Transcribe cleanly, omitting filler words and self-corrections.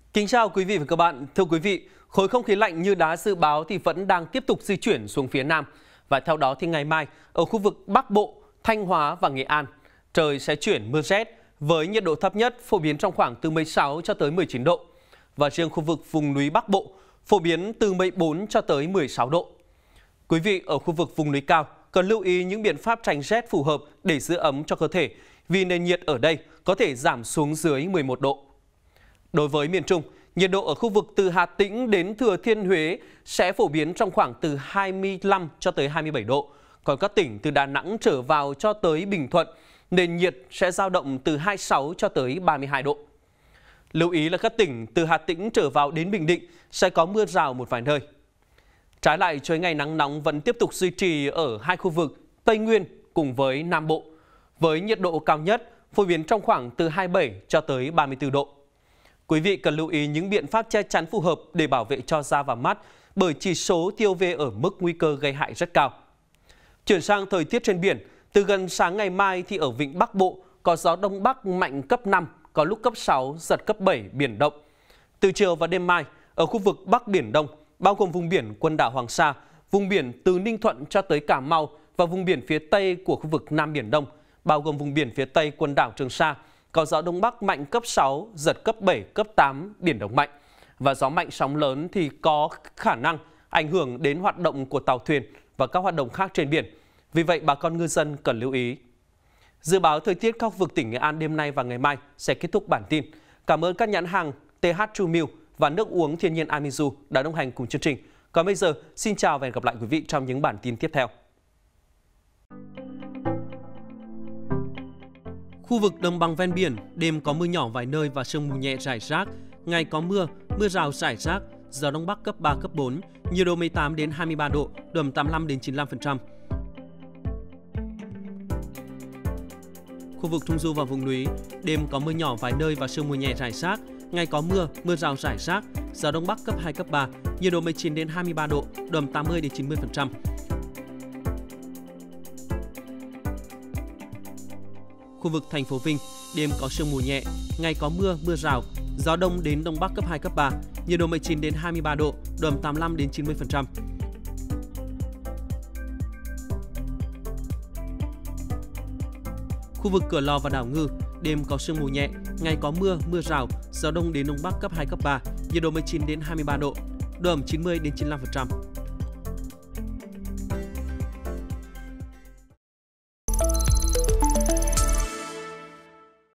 Kính chào quý vị và các bạn. Thưa quý vị, khối không khí lạnh như đã dự báo thì vẫn đang tiếp tục di chuyển xuống phía Nam. Và theo đó thì ngày mai, ở khu vực Bắc Bộ, Thanh Hóa và Nghệ An, trời sẽ chuyển mưa rét với nhiệt độ thấp nhất phổ biến trong khoảng từ 16 cho tới 19 độ. Và riêng khu vực vùng núi Bắc Bộ, phổ biến từ 14 cho tới 16 độ. Quý vị ở khu vực vùng núi cao cần lưu ý những biện pháp tránh rét phù hợp để giữ ấm cho cơ thể, vì nền nhiệt ở đây có thể giảm xuống dưới 11 độ. Đối với miền Trung, nhiệt độ ở khu vực từ Hà Tĩnh đến Thừa Thiên Huế sẽ phổ biến trong khoảng từ 25 cho tới 27 độ. Còn các tỉnh từ Đà Nẵng trở vào cho tới Bình Thuận, nền nhiệt sẽ dao động từ 26 cho tới 32 độ. Lưu ý là các tỉnh từ Hà Tĩnh trở vào đến Bình Định sẽ có mưa rào một vài nơi. Trái lại, chuỗi ngày nắng nóng vẫn tiếp tục duy trì ở hai khu vực Tây Nguyên cùng với Nam Bộ, với nhiệt độ cao nhất phổ biến trong khoảng từ 27 cho tới 34 độ. Quý vị cần lưu ý những biện pháp che chắn phù hợp để bảo vệ cho da và mắt, bởi chỉ số tia UV ở mức nguy cơ gây hại rất cao. Chuyển sang thời tiết trên biển, từ gần sáng ngày mai thì ở vịnh Bắc Bộ có gió Đông Bắc mạnh cấp 5, có lúc cấp 6, giật cấp 7, biển động. Từ chiều và đêm mai, ở khu vực Bắc Biển Đông, bao gồm vùng biển quần đảo Hoàng Sa, vùng biển từ Ninh Thuận cho tới Cà Mau và vùng biển phía Tây của khu vực Nam Biển Đông, bao gồm vùng biển phía Tây quần đảo Trường Sa, có gió Đông Bắc mạnh cấp 6, giật cấp 7, cấp 8, biển động mạnh. Và gió mạnh sóng lớn thì có khả năng ảnh hưởng đến hoạt động của tàu thuyền và các hoạt động khác trên biển. Vì vậy, bà con ngư dân cần lưu ý. Dự báo thời tiết các khu vực tỉnh Nghệ An đêm nay và ngày mai sẽ kết thúc bản tin. Cảm ơn các nhãn hàng TH True Milk và nước uống thiên nhiên Amizu đã đồng hành cùng chương trình. Còn bây giờ, xin chào và hẹn gặp lại quý vị trong những bản tin tiếp theo. Khu vực đồng bằng ven biển, đêm có mưa nhỏ vài nơi và sương mù nhẹ rải rác. Ngày có mưa, mưa rào rải rác, gió Đông Bắc cấp 3, cấp 4, nhiệt độ 18 đến 23 độ, độ ẩm 85 đến 95%. Khu vực Trung Du và vùng núi, đêm có mưa nhỏ vài nơi và sương mù nhẹ rải rác. Ngày có mưa, mưa rào rải rác, gió Đông Bắc cấp 2, cấp 3, nhiệt độ 19 đến 23 độ, độ ẩm 80 đến 90%. Khu vực thành phố Vinh, đêm có sương mù nhẹ, ngày có mưa, mưa rào, gió đông đến đông bắc cấp 2, cấp 3, nhiệt độ 19 đến 23 độ, độ ẩm 85 đến 90%. Khu vực Cửa Lò và đảo Ngư, đêm có sương mù nhẹ, ngày có mưa, mưa rào, gió đông đến đông bắc cấp 2, cấp 3, nhiệt độ 19 đến 23 độ, độ ẩm 90 đến 95%.